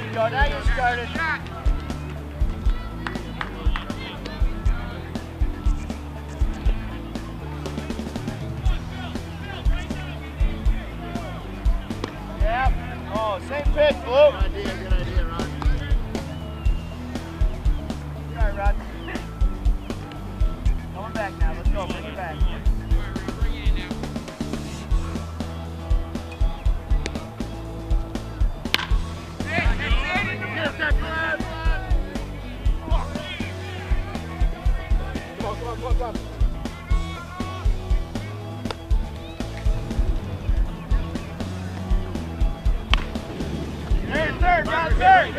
you go, now you started. Yep. Oh, same pitch, Blue. Good idea, Ron. All right, Rod. Coming back now. Let's go. Bring it back. Come on. Third, Rod, third.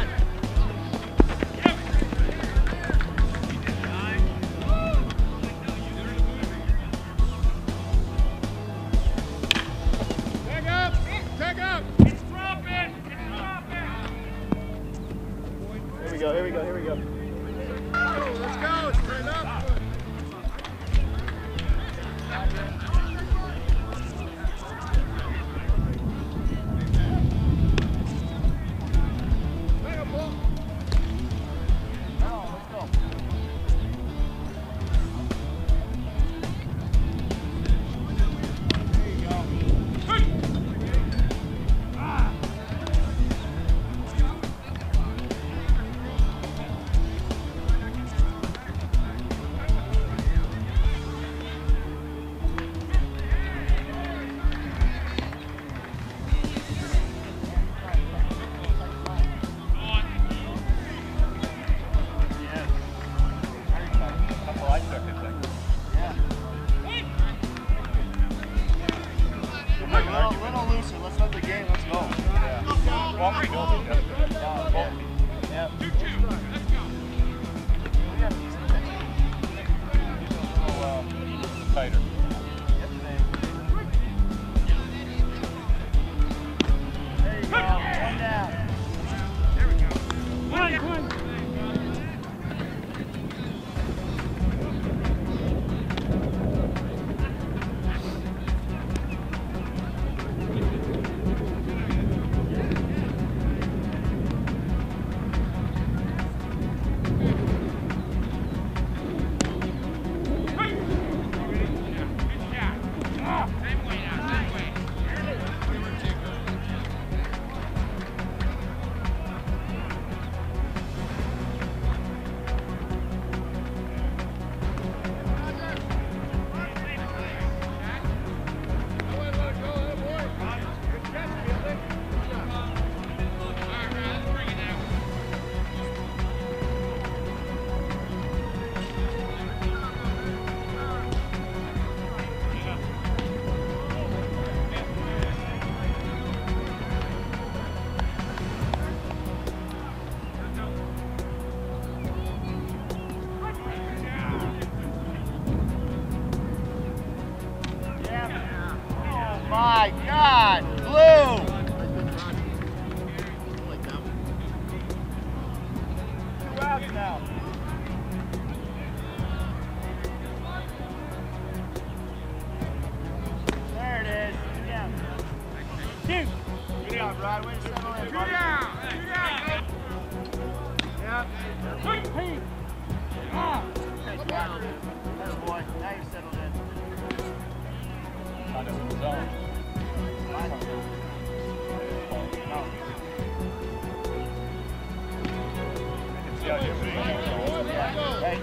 Tag up! It's dropping! Here we go. Let's go, straight up. Tighter. There you go. One down. There we go. One. My God, Blue! 2 outs now. There it is. 2 down. 2. Good job, Rod. Way to settle in. 2 down! 2 down! Yep. Hey. Ah. Nice job. Good boy. Now you're settled in. Kind of in the zone. See how different it is. Right.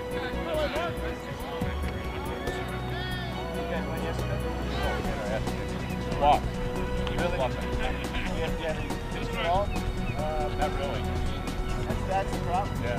You guys won yesterday? Walk. He was walking. Yeah, these ball? Not really. That's the problem. Yeah.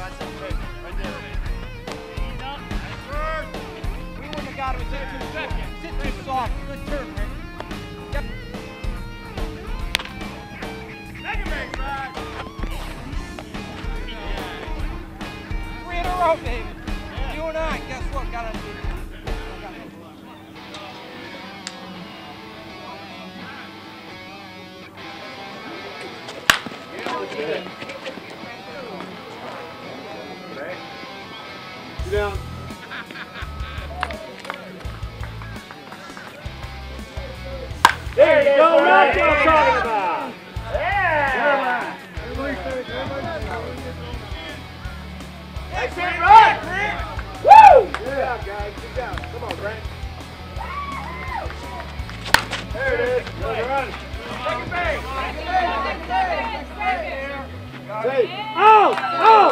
Rod. Right there. We wouldn't have got him instead of too second. Sit too soft. Good turn, Rick. Yep. Take it back, Rod. 3 in a row, baby. You and I, guess what? Got to do. Sit down. There you go. That's what I'm talking about. Yeah. That's it, Rod. Woo! Good job, guys. Good job. Come on, Brent. There it is. Good run. Take it back. Hey. Oh! Oh!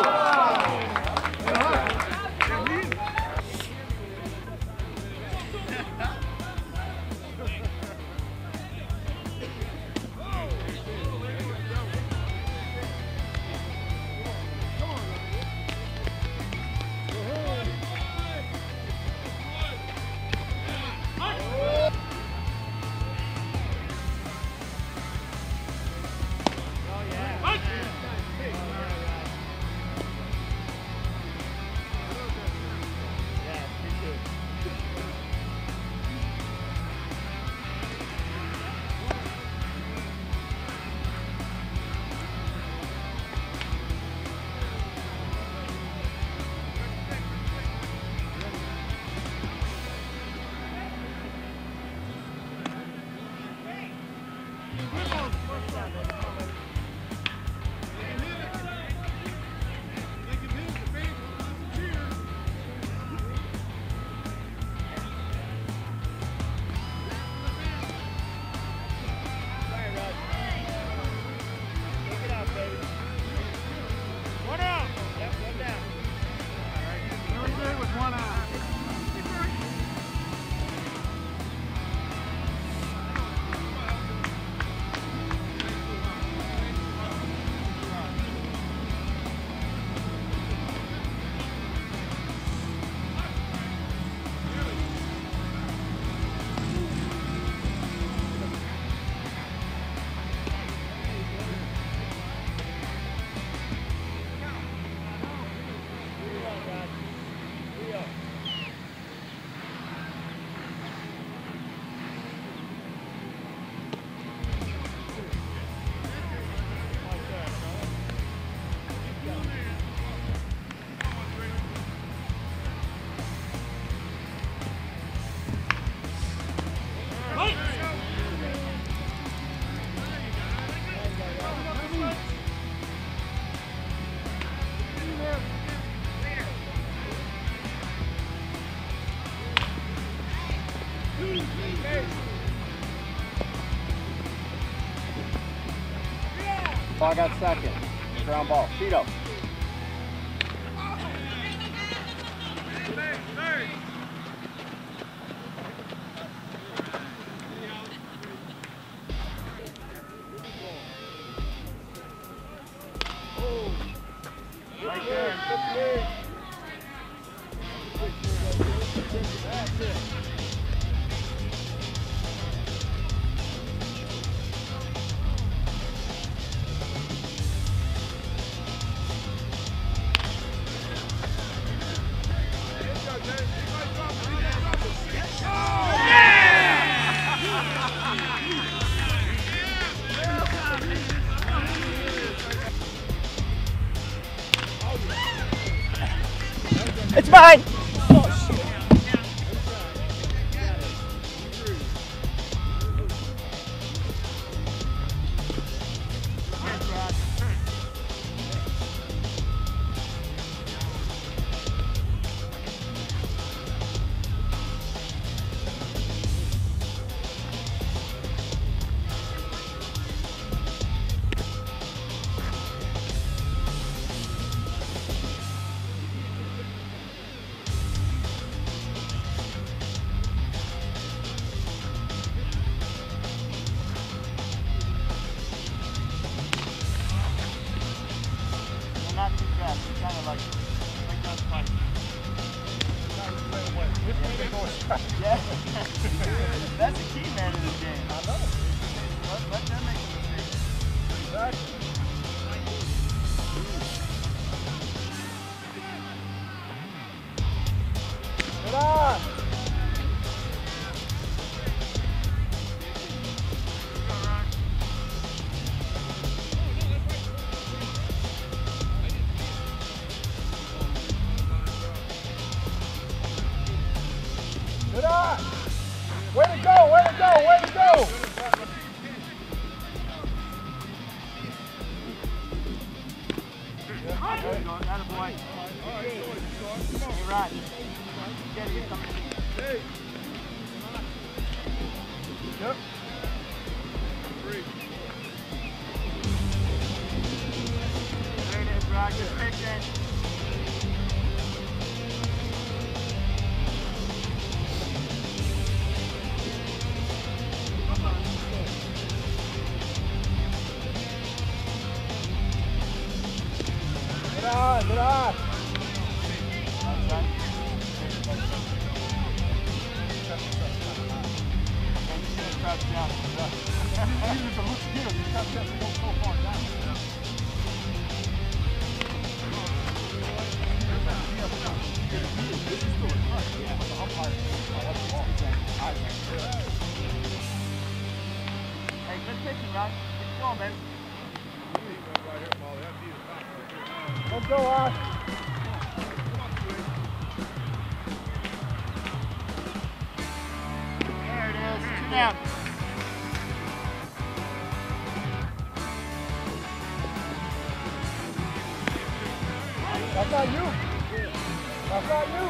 I got second. Ground ball. Tito. Right there. That's it. It's mine! not too fast. It's kind of like that fight. Yeah. That's the key, man, in this game. I know. Let them make a mistake. Exactly. Get on! Good on! Way to go, way to go, way to go! Attaboy. Hey, Rod. Get it, come in. Yep. There it is, Rod. Good pitching. Get on, get on! Hey, good pitching, Rod. Keep going, baby. Let's go, Ash! There it is. 2 down. That's not you! That's not you!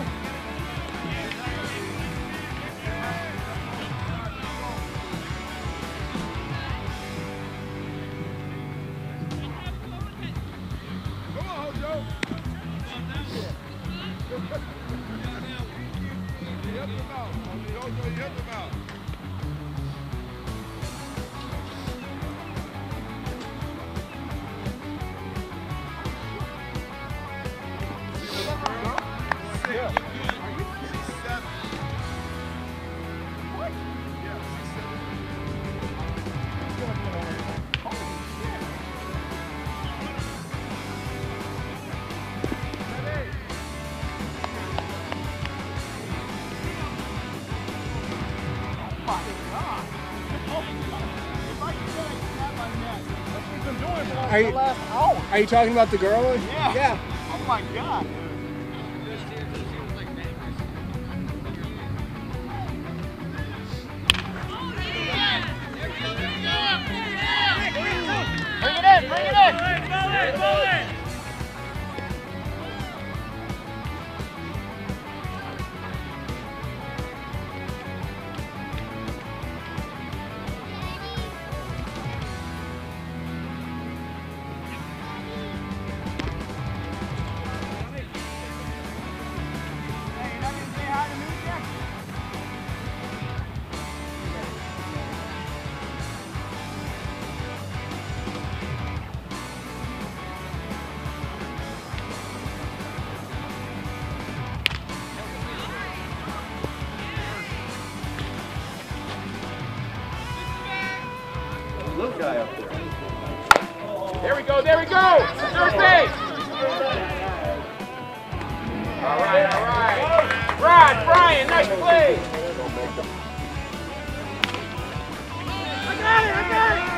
Come on, Joe! You helped him out. Jojo, you helped him out. Are you talking about the girl? Yeah. Yeah. Oh my God. Bring it in, bring it in. Little guy up there. There we go, there we go! Third base! All right. Rod, Brian, nice play! I got it, I got it!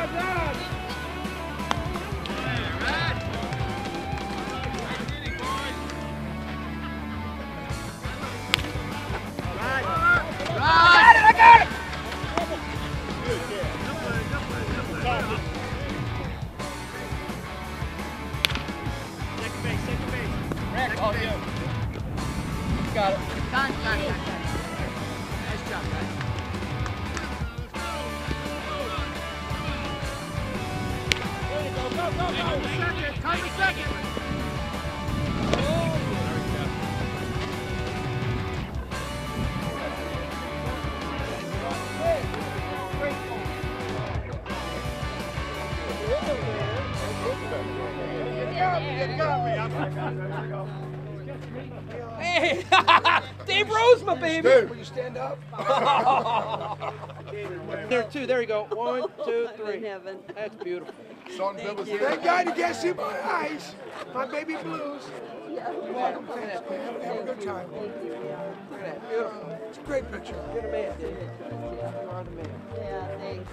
I got it! Second base. Rick, all you. You got it. Done. Nice job, guys. Go! Time to second! Good job, Hey, Dave Roseman, baby. Dude, will you stand up? There, two. There you go. 1, 2, 3. In heaven. That's beautiful. Thank God you can't see my eyes. My baby blues. Welcome, thanks, man. Have a good time. Look at that. Beautiful. It's a great picture. You're the man, Dave. You are the man. Yeah, thanks.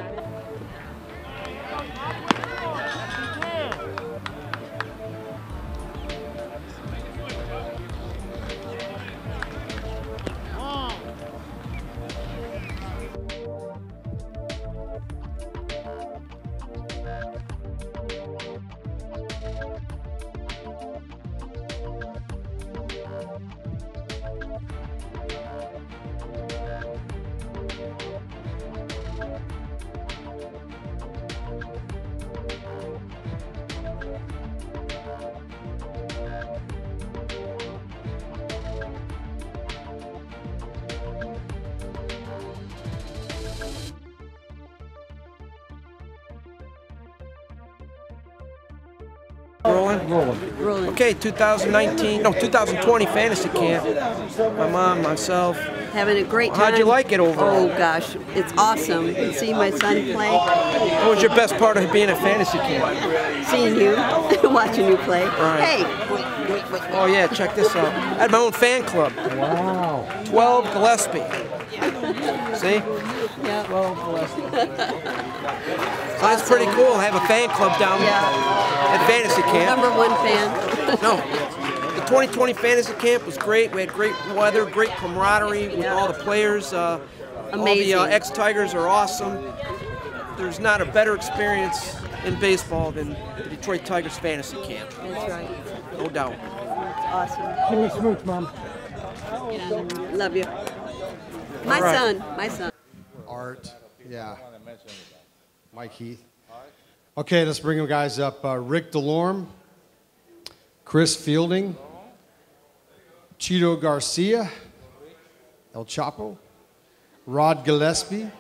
Rolling. Okay, 2020 fantasy camp. My mom, myself. Having a great time. How'd you like it overall? Oh gosh, it's awesome. See my son play. What was your best part of being at fantasy camp? Seeing you, watching you play. Right. Hey, wait. Oh yeah, check this out. I had my own fan club. Wow. 12 Gillespie. See? Yeah. 12 Gillespie. So that's pretty cool. I have a fan club down at fantasy camp. #1 fan. No. The 2020 fantasy camp was great. We had great weather, great camaraderie with all the players. Amazing. All the ex-Tigers are awesome. There's not a better experience in baseball than the Detroit Tigers fantasy camp. That's right. No doubt. It's awesome. Give me a smooch, Mom. Love you. My son. Art, yeah. Mike Heath. Okay, let's bring them guys up. Rick DeLorme, Chris Fielding, Cheeto Garcia, El Chapo, Rod Gillespie,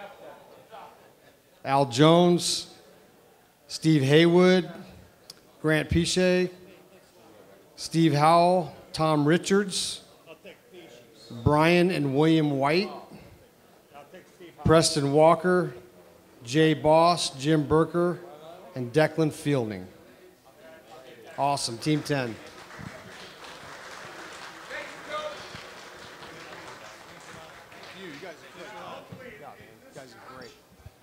Al Jones, Steve Haywood, Grant Piche, Steve Howell, Tom Richards, Brian and William White, Preston Walker, Jay Boss, Jim Burker, and Declan Fielding. Awesome, Team 10. You guys are great. Yeah, man. You guys are great.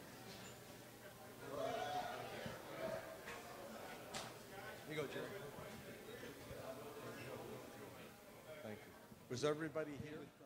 Here you go, Jerry. Thank you. Was everybody here?